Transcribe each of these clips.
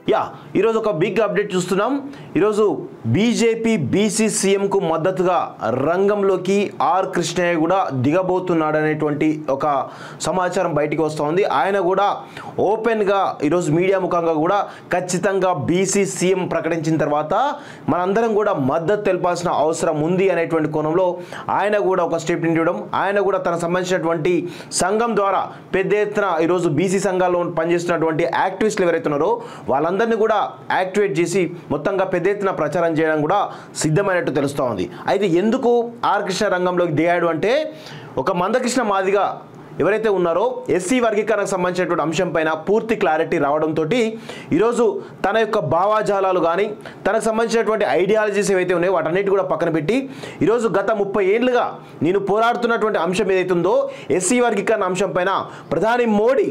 ఈరోజు ఒక big update చూస్తున్నాం. ఈరోజు బీజేపీ బీసీ సీఎంకు మద్దతుగా రంగంలోకి ఆర్ కృష్ణయ్య కూడా దిగబోతున్నాడనేటువంటి ఒక సమాచారం బయటికి వస్తుంది. ఆయన కూడా ఓపెన్గా ఈరోజు మీడియా ముఖంగా కూడా ఖచ్చితంగా బీసీ సీఎం ప్రకటించిన తర్వాత మనందరం కూడా మద్దతు తెలపాల్సిన అవసరం ఉంది అనేటువంటి కోణంలో ఆయన కూడా ఒక స్టేట్మెంట్ ఇవ్వడం, ఆయన కూడా తనకు సంబంధించినటువంటి సంఘం ద్వారా పెద్ద ఎత్తున ఈరోజు బీసీ సంఘాల్లో పనిచేస్తున్నటువంటి యాక్టివిస్టులు ఎవరైతే ఉన్నారో వాళ్ళందరినీ కూడా యాక్టివేట్ చేసి మొత్తంగా పెద్ద ఎత్తున ప్రచారం చేయడం కూడా సిద్ధమైనట్టు తెలుస్తూ ఉంది. అయితే ఎందుకు ఆర్ కృష్ణ రంగంలోకి దిగాడు అంటే, ఒక మందకృష్ణ మాదిగా ఎవరైతే ఉన్నారో ఎస్సీ వర్గీకరణకు సంబంధించినటువంటి అంశం పైన పూర్తి క్లారిటీ రావడంతో ఈరోజు తన యొక్క భావాజాలాలు కానీ తనకు సంబంధించినటువంటి ఐడియాలజీస్ ఏవైతే ఉన్నాయో వాటన్నిటి కూడా పక్కన పెట్టి ఈరోజు గత 30 ఏళ్ళుగా నేను పోరాడుతున్నటువంటి అంశం ఏదైతే ఉందో ఎస్సీ వర్గీకరణ అంశం పైన ప్రధాని మోడీ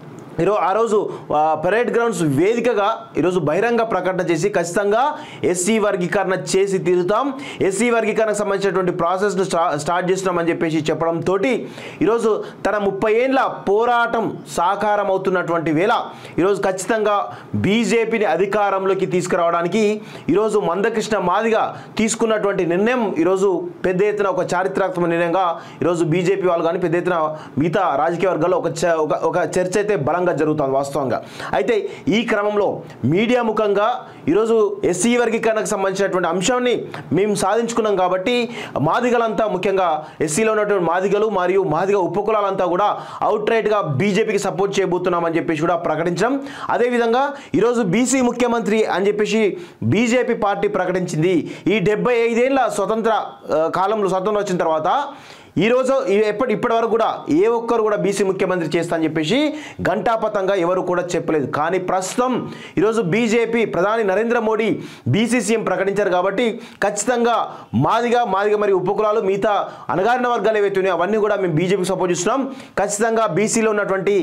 ఆ రోజు పరేడ్ గ్రౌండ్స్ వేదికగా ఈరోజు బహిరంగ ప్రకటన చేసి ఖచ్చితంగా ఎస్సీ వర్గీకరణ చేసి తీరుతాం, ఎస్సీ వర్గీకరణకు సంబంధించినటువంటి ప్రాసెస్ను స్టార్ట్ చేస్తున్నామని చెప్పేసి చెప్పడంతో ఈరోజు తన 30 ఏళ్ళ పోరాటం సాకారం అవుతున్నటువంటి వేళ ఈరోజు ఖచ్చితంగా బీజేపీని అధికారంలోకి తీసుకురావడానికి ఈరోజు మందకృష్ణ మాదిగా తీసుకున్నటువంటి నిర్ణయం ఈరోజు పెద్ద ఎత్తున ఒక చారిత్రాత్మక నిర్ణయంగా ఈరోజు బీజేపీ వాళ్ళు కానీ పెద్ద ఎత్తున మిగతా రాజకీయ వర్గాల్లో ఒక చర్చ అయితే బలంగా జరుగుతుంది వాస్తవంగా. అయితే ఈ క్రమంలో మీడియా ముఖంగా ఈరోజు ఎస్సీ వర్గీకరణకు సంబంధించినటువంటి అంశాన్ని మేము సాధించుకున్నాం కాబట్టి మాదిగలంతా, ముఖ్యంగా ఎస్సీలో ఉన్నటువంటి మాదిగలు మరియు మాదిగ ఉపకులాలంతా కూడా అవుట్ రైట్గా బీజేపీకి సపోర్ట్ చేయబోతున్నామని చెప్పేసి కూడా ప్రకటించడం, అదేవిధంగా ఈరోజు బీసీ ముఖ్యమంత్రి అని చెప్పేసి బీజేపీ పార్టీ ప్రకటించింది. ఈ 75 ఏళ్ళ స్వతంత్ర కాలంలో స్వతంత్రం వచ్చిన తర్వాత ఈరోజు ఇప్పటి వరకు కూడా ఏ ఒక్కరు కూడా బీసీ ముఖ్యమంత్రి చేస్తా అని చెప్పేసి ఘంటాపథంగా ఎవరు కూడా చెప్పలేదు. కానీ ప్రస్తుతం ఈరోజు బీజేపీ ప్రధాని నరేంద్ర మోడీ బీసీ సీఎం ప్రకటించారు కాబట్టి ఖచ్చితంగా మాదిగా మరియు ఉపకులాలు మిగతా అణగారిన వర్గాలు ఏవైతే ఉన్నాయో అవన్నీ కూడా మేము బీజేపీకి సపోర్ట్ చేస్తున్నాం. ఖచ్చితంగా బీసీలో ఉన్నటువంటి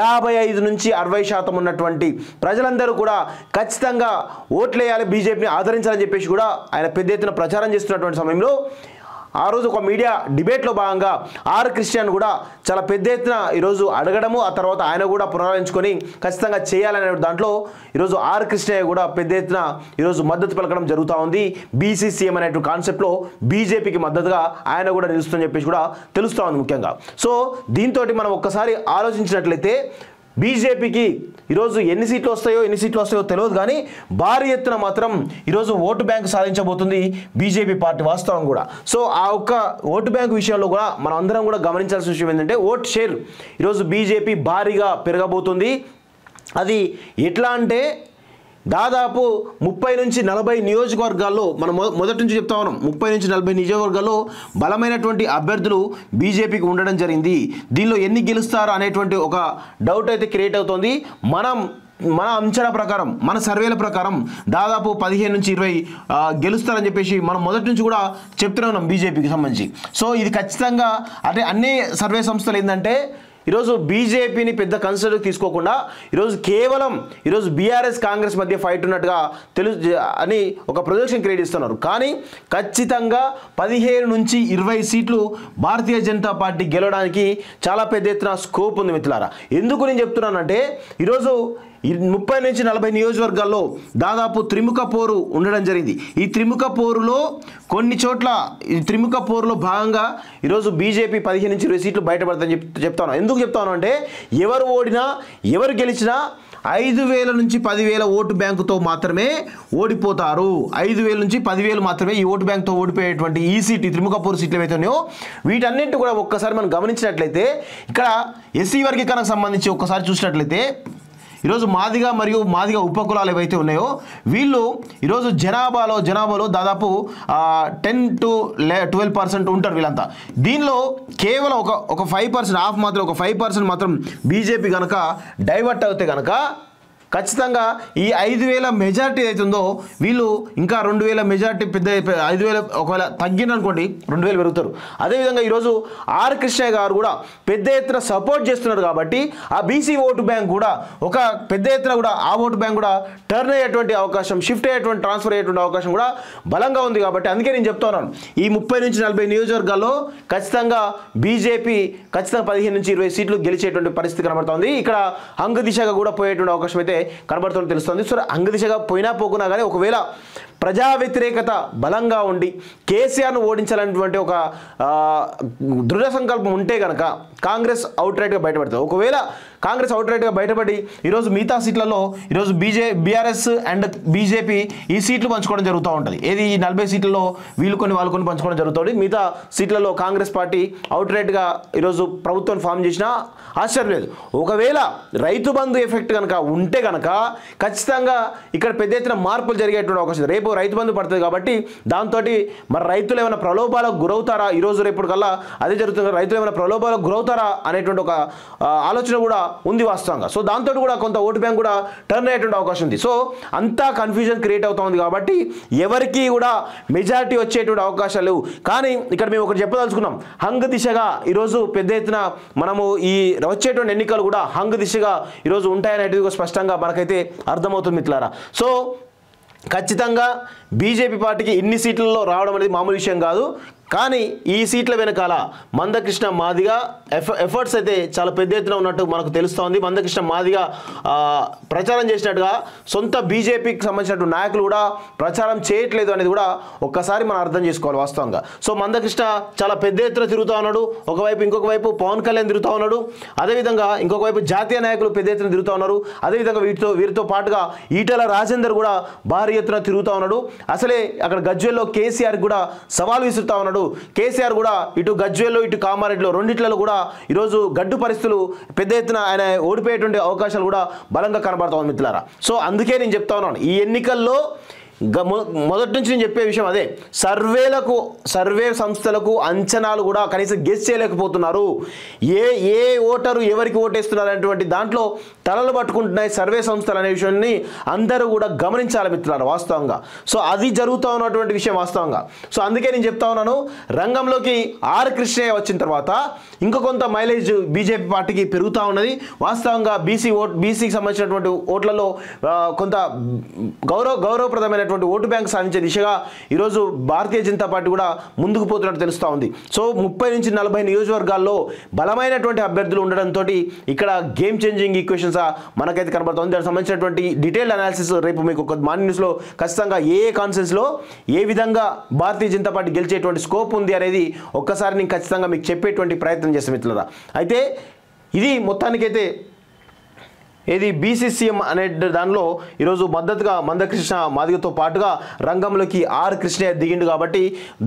55 నుంచి 60% ఉన్నటువంటి ప్రజలందరూ కూడా ఖచ్చితంగా ఓట్లేయాలి, బీజేపీని ఆదరించాలని చెప్పేసి కూడా ఆయన పెద్ద ఎత్తున ప్రచారం చేస్తున్నటువంటి సమయంలో ఆ రోజు ఒక మీడియా డిబేట్లో భాగంగా ఆర్ కృష్ణ కూడా చాలా పెద్ద ఎత్తున ఈరోజు అడగడము, ఆ తర్వాత ఆయన కూడా పునరాలించుకొని ఖచ్చితంగా చేయాలనే దాంట్లో ఈరోజు ఆర్ కృష్ణయ్య కూడా పెద్ద ఎత్తున ఈరోజు మద్దతు పలకడం జరుగుతూ ఉంది. బీసీ సీఎం అనేటువంటి కాన్సెప్ట్లో బీజేపీకి మద్దతుగా ఆయన కూడా నిలుస్తుందని చెప్పేసి కూడా తెలుస్తూ ఉంది ముఖ్యంగా. సో దీంతో మనం ఒక్కసారి ఆలోచించినట్లయితే బీజేపీకి ఈరోజు ఎన్ని సీట్లు వస్తాయో తెలియదు, కానీ భారీ ఎత్తున మాత్రం ఈరోజు ఓటు బ్యాంకు సాధించబోతుంది బీజేపీ పార్టీ వాస్తవం కూడా. సో ఆ ఒక్క ఓటు బ్యాంకు విషయంలో కూడా మనం అందరం కూడా గమనించాల్సిన విషయం ఏంటంటే, ఓట్ షేర్ ఈరోజు బీజేపీ భారీగా పెరగబోతుంది. అది ఎట్లా అంటే దాదాపు 30 నుంచి 40 నియోజకవర్గాల్లో మనం మొదటి నుంచి చెప్తా ఉన్నాం, 30 నుంచి 40 నియోజకవర్గాల్లో బలమైనటువంటి అభ్యర్థులు బీజేపీకి ఉండడం జరిగింది. దీనిలో ఎన్ని గెలుస్తారో అనేటువంటి ఒక డౌట్ అయితే క్రియేట్ అవుతుంది. మన అంచనా ప్రకారం, మన సర్వేల ప్రకారం దాదాపు 15 నుంచి 20 గెలుస్తారని చెప్పేసి మనం మొదటి నుంచి కూడా చెప్తూనే ఉన్నాం బీజేపీకి సంబంధించి. సో ఇది ఖచ్చితంగా అంటే అన్ని సర్వే సంస్థలు ఏంటంటే ఈరోజు బీజేపీని పెద్ద కన్సిడర్ తీసుకోకుండా ఈరోజు కేవలం ఈరోజు బీఆర్ఎస్ కాంగ్రెస్ మధ్య ఫైట్ ఉన్నట్టుగా అని ఒక ప్రొజెక్షన్ క్రియేట్ ఇస్తున్నారు. కానీ ఖచ్చితంగా 15 నుంచి 20 సీట్లు భారతీయ జనతా పార్టీ గెలవడానికి చాలా పెద్ద ఎత్తున స్కోప్ ఉంది మిత్రులారా. ఎందుకు నేను చెప్తున్నానంటే ఈరోజు 30 నుంచి 40 నియోజకవర్గాల్లో దాదాపు త్రిముఖ పోరు ఉండడం జరిగింది. ఈ త్రిముఖ పోరులో కొన్ని చోట్ల త్రిముఖ పోరులో భాగంగా ఈరోజు బీజేపీ 15 నుంచి 20 సీట్లు బయటపడతాయని చెప్తాను. ఎందుకు చెప్తాను అంటే, ఎవరు ఓడినా ఎవరు గెలిచినా 5,000 నుంచి 10,000 ఓటు బ్యాంకుతో మాత్రమే ఓడిపోతారు. 5,000 నుంచి 10,000 మాత్రమే ఈ ఓటు బ్యాంకుతో ఓడిపోయేటువంటి ఈ సీట్ త్రిముఖ పోరు సీట్లు ఏవైతే ఉన్నాయో వీటన్నింటి కూడా ఒక్కసారి మనం గమనించినట్లయితే, ఇక్కడ ఎస్సీ వర్గీకరణకు సంబంధించి ఒక్కసారి చూసినట్లయితే ఈరోజు మాదిగా మరియు మాదిగా ఉపకులాలు ఏవైతే ఉన్నాయో వీళ్ళు ఈరోజు జనాభాలో దాదాపు 10 to 12% ఉంటారు వీళ్ళంతా. దీనిలో కేవలం ఒక 5% హాఫ్ మాత్రం, ఒక 5% మాత్రం బీజేపీ కనుక డైవర్ట్ అవుతే కనుక ఖచ్చితంగా ఈ 5,000 మెజార్టీ అవుతుందో వీళ్ళు ఇంకా 2,000 మెజార్టీ పెద్ద 5,000 ఒకవేళ తగ్గిననుకోండి 2,000 పెరుగుతారు. అదేవిధంగా ఈరోజు ఆర్ కృష్ణయ్య గారు కూడా పెద్ద ఎత్తున సపోర్ట్ చేస్తున్నారు కాబట్టి ఆ బీసీ ఓటు బ్యాంక్ కూడా ఒక పెద్ద ఎత్తున కూడా ఆ ఓటు బ్యాంక్ కూడా టర్న్ అయ్యేటువంటి అవకాశం, షిఫ్ట్ అయ్యేటువంటి, ట్రాన్స్ఫర్ అయ్యేటువంటి అవకాశం కూడా బలంగా ఉంది. కాబట్టి అందుకే నేను చెప్తున్నాను, ఈ 30 నుంచి 40 నియోజకవర్గాల్లో ఖచ్చితంగా బీజేపీ ఖచ్చితంగా 15 నుంచి 20 సీట్లు గెలిచేటువంటి పరిస్థితి కనబడుతుంది. ఇక్కడ అంగ దిశగా కూడా పోయేటువంటి అవకాశం అయితే కనబడుతుందని తెలుస్తుంది. సో అంగ దిశగా పోయినా పోకున్నా కానీ ఒకవేళ ప్రజా వ్యతిరేకత బలంగా ఉండి కేసీఆర్ను ఓడించాలనేటువంటి ఒక దృఢ సంకల్పం ఉంటే కనుక కాంగ్రెస్ అవుట్రైట్గా బయటపడుతుంది. ఒకవేళ కాంగ్రెస్ అవుట్రైట్గా బయటపడి ఈరోజు మిగతా సీట్లలో ఈరోజు బీఆర్ఎస్ అండ్ బీజేపీ ఈ సీట్లు పంచుకోవడం జరుగుతూ ఉంటుంది. ఏది ఈ 40 సీట్లలో వీళ్ళు కొన్ని వాళ్ళు కొన్ని పంచుకోవడం జరుగుతుంది. మిగతా సీట్లలో కాంగ్రెస్ పార్టీ అవుట్రైట్గా ఈరోజు ప్రభుత్వం ఫామ్ చేసినా ఆశ్చర్యం లేదు. ఒకవేళ రైతు బంధు ఎఫెక్ట్ కనుక ఉంటే కనుక ఖచ్చితంగా ఇక్కడ పెద్ద ఎత్తున మార్పులు జరిగేటువంటి అవకాశం. రేపు రైతు బంధు పడుతుంది కాబట్టి దాంతో మరి రైతులు ఏమైనా ప్రలోభాలకు గురవుతారా, ఈరోజు రేపు కల్లా అదే జరుగుతుంది, రైతులు ఏమైనా ప్రలోభాలకు గురవుతారా అనేటువంటి ఒక ఆలోచన కూడా ఉంది వాస్తవంగా. సో దాంతో కూడా కొంత ఓటు బ్యాంక్ కూడా టర్న్ అయ్యేటువంటి అవకాశం ఉంది. సో అంతా కన్ఫ్యూజన్ క్రియేట్ అవుతుంది కాబట్టి ఎవరికి కూడా మెజారిటీ వచ్చేటువంటి అవకాశాలు లేవు. కానీ ఇక్కడ మేము ఒకటి చెప్పదలుచుకున్నాం, హంగ్ దిశగా ఈరోజు పెద్ద ఎత్తున మనము ఈ వచ్చేటువంటి ఎన్నికలు కూడా హంగ్ దిశగా ఈరోజు ఉంటాయనేది స్పష్టంగా మనకైతే అర్థమవుతుంది మిత్రులారా. సో ఖచ్చితంగా బీజేపీ పార్టీకి ఇన్ని సీట్లలో రావడం అనేది మామూలు విషయం కాదు. కానీ ఈ సీట్ల వెనకాల మందకృష్ణ మాదిగ ఎఫర్ట్స్ అయితే చాలా పెద్ద ఎత్తున ఉన్నట్టు మనకు తెలుస్తోంది. మందకృష్ణ మాదిగ ప్రచారం చేసినట్టుగా సొంత బీజేపీకి సంబంధించినటువంటి నాయకులు కూడా ప్రచారం చేయట్లేదు అనేది కూడా ఒక్కసారి మనం అర్థం చేసుకోవాలి వాస్తవంగా. సో మందకృష్ణ చాలా పెద్ద ఎత్తున తిరుగుతూ ఉన్నాడు. ఒకవైపు ఇంకొక వైపు పవన్ కళ్యాణ్ తిరుగుతూ ఉన్నాడు. అదేవిధంగా ఇంకొక వైపు జాతీయ నాయకులు పెద్ద ఎత్తున తిరుగుతూ ఉన్నారు. అదేవిధంగా వీరితో పాటుగా ఈటెల రాజేందర్ కూడా భారీ ఎత్తున తిరుగుతూ ఉన్నాడు. అసలే అక్కడ గజ్వేల్లో కేసీఆర్ కూడా సవాల్ విసురుతా ఉన్నాడు. కేసీఆర్ కూడా ఇటు గజ్వేల్లో ఇటు కామారెడ్డిలో రెండిట్లలో కూడా ఈరోజు గడ్డు పరిస్థితులు పెద్ద ఎత్తున ఆయన ఓడిపోయేటువంటి అవకాశాలు కూడా బలంగా కనబడతా ఉంది మిత్రులారా. సో అందుకే నేను చెప్తా ఉన్నాను, ఈ ఎన్నికల్లో మొదటి నుంచి నేను చెప్పే విషయం అదే, సర్వే సంస్థలకు అంచనాలు కూడా కనీసం గెస్ చేయలేకపోతున్నారు. ఏ ఓటరు ఎవరికి ఓటేస్తున్నారు అనేటువంటి దాంట్లో తలలు పట్టుకుంటున్నాయి సర్వే సంస్థలు అనే విషయాన్ని అందరూ కూడా గమనించాలి మిత్రులారా వాస్తవంగా. సో అది జరుగుతూ ఉన్నటువంటి విషయం వాస్తవంగా. సో అందుకే నేను చెప్తా ఉన్నాను, రంగంలోకి ఆర్ కృష్ణయ్య వచ్చిన తర్వాత ఇంకో కొంత మైలేజ్ బీజేపీ పార్టీకి పెరుగుతూ ఉన్నది వాస్తవంగా. బీసీకి సంబంధించినటువంటి ఓట్లలో కొంత గౌరవప్రదమైన ఓటు బ్యాంక్ సాధించే దిశగా ఈరోజు భారతీయ జనతా పార్టీ కూడా ముందుకు పోతున్నట్టు తెలుస్తూ ఉంది. సో 30 నుంచి 40 నియోజకవర్గాల్లో బలమైనటువంటి అభ్యర్థులు ఉండడంతో ఇక్కడ గేమ్ చేంజింగ్ ఈక్వేషన్స్ మనకైతే కనబడుతుంది. దానికి సంబంధించినటువంటి డీటెయిల్డ్ అనాలిసిస్ రేపు మీకు ఒక మార్నింగ్ న్యూస్లో ఖచ్చితంగా ఏ కాన్ఫరెన్స్లో ఏ విధంగా భారతీయ జనతా పార్టీ గెలిచేటువంటి స్కోప్ ఉంది అనేది ఒక్కసారి నేను ఖచ్చితంగా మీకు చెప్పేటువంటి ప్రయత్నం చేస్తాను మిత్రులారా. అయితే ఇది మొత్తానికైతే ఏది బీసీసీఎం అనే దానిలో ఈరోజు మద్దతుగా మందకృష్ణ మాదిగతో పాటుగా రంగంలోకి ఆర్ కృష్ణయ్య దిగిండు కాబట్టి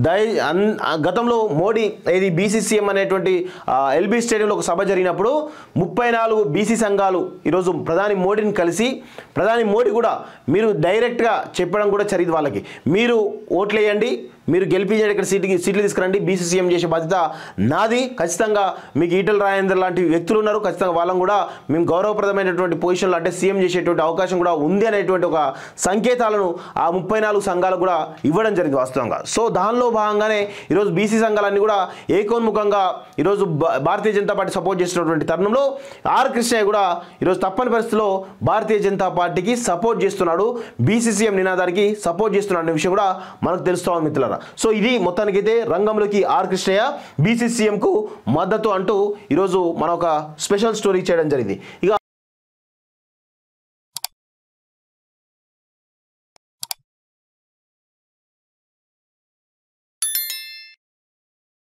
గతంలో మోడీ ఏది బీసీసీఎం అనేటువంటి ఎల్బీ స్టేడియంలో ఒక సభ జరిగినప్పుడు 34 బీసీ సంఘాలు ఈరోజు ప్రధాని మోడీని కలిసి ప్రధాని మోడీ కూడా మీరు డైరెక్ట్గా చెప్పడం కూడా జరిగింది వాళ్ళకి, మీరు ఓట్లేయండి, మీరు గెలిపించండి, ఇక్కడ సీట్లు తీసుకురండి, బీసీసీఎం చేసే బాధ్యత నాది, ఖచ్చితంగా మీకు ఈటెల రాజేందర్ లాంటి వ్యక్తులు ఉన్నారు, ఖచ్చితంగా వాళ్ళని కూడా మేము గౌరవప్రదమైనటువంటి పొజిషన్లో అంటే సీఎం చేసేటువంటి అవకాశం కూడా ఉంది అనేటువంటి ఒక సంకేతాలను ఆ 34 సంఘాలు కూడా ఇవ్వడం జరిగింది వాస్తవంగా. సో దానిలో భాగంగానే ఈరోజు బీసీ సంఘాలన్నీ కూడా ఏకోన్ముఖంగా ఈరోజు భారతీయ జనతా పార్టీ సపోర్ట్ చేస్తున్నటువంటి తరుణంలో ఆర్ కృష్ణయ్య కూడా ఈరోజు తప్పని పరిస్థితిలో భారతీయ జనతా పార్టీకి సపోర్ట్ చేస్తున్నాడు, బీసీసీఎం నినాదానికి సపోర్ట్ చేస్తున్నాడు అనే విషయం కూడా మనకు తెలుస్తూ ఉంది మిత్రులారా. సో ఇది మొత్తానికైతే రంగంలోకి ఆర్ కృష్ణయ్య బీసీసీఎంకు మద్దతు అంటూ ఈరోజు మన ఒక స్పెషల్ స్టోరీ చేయడం జరిగింది. ఇక